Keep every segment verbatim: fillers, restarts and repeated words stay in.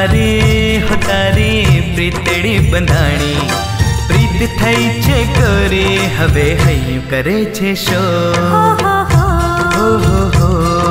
તારી હો તારી પ્રીતડી બંધાણી પ્રીત થઈ છે ગોરી હવે હૈયું કરે છે શો હો હો હો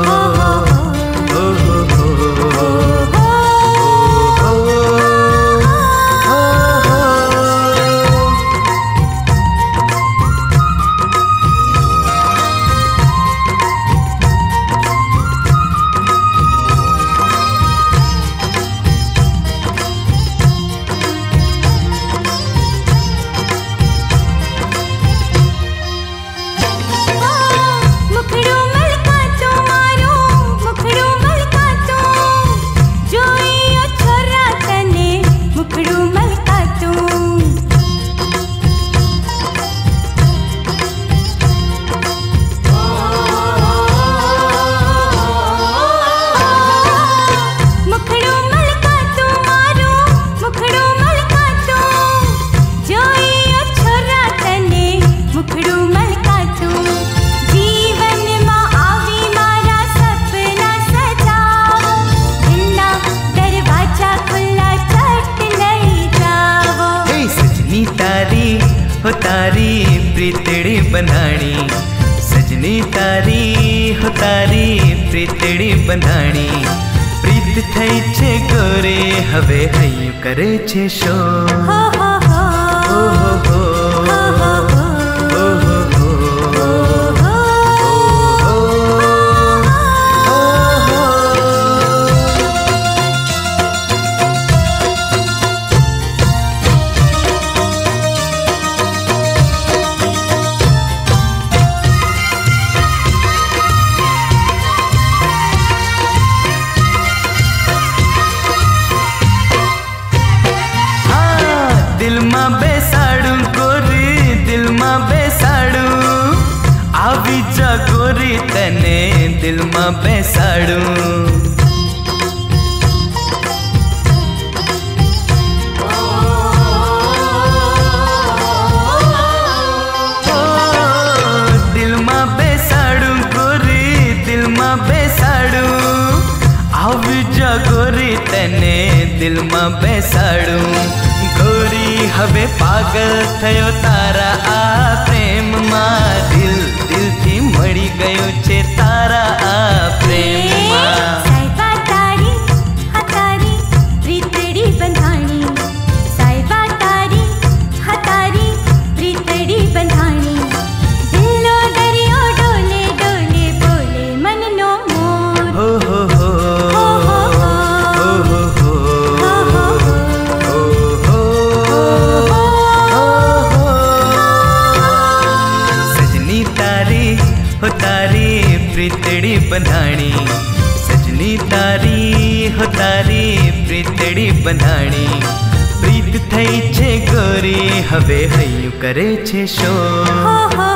हो तारी प्रीतड़ी बंधाणी सजनी तारी हो तारी प्रीतड़ी बंधाणी प्रीत થઈ છે ગોરે હવે હૈયું કરે છે શો હો હો હો હો હો दिल में बेसाड़ू गोरी दिल में बेसाड़ू आवी जा गोरी तने दिल में बेसाड़ू दिल में बेसाड़ू गोरी दिल में बेसाड़ू आवी जा गोरी तने दिल में बेसाड़ू गोरी हवे पागल थयो तारा आ प्रेम मां दिल दिल थी मળી ગયો છે તારા આ પ્રેમ માં સાઈબા તારી હા તારી પ્રીતડી બંધાણી સાઈબા તારી હા તારી પ્રીતડી બંધાણી દિલનો દરિયો ડોલે ડોલે બોલે મનનો મોર હો હો હો हो तारी प्रीतड़ी बंधाणी सजनी तारी हो तारी प्रीतड़ी बंधाणी प्रीत થઈ છે ગોરી હવે હૈયું કરે છે શો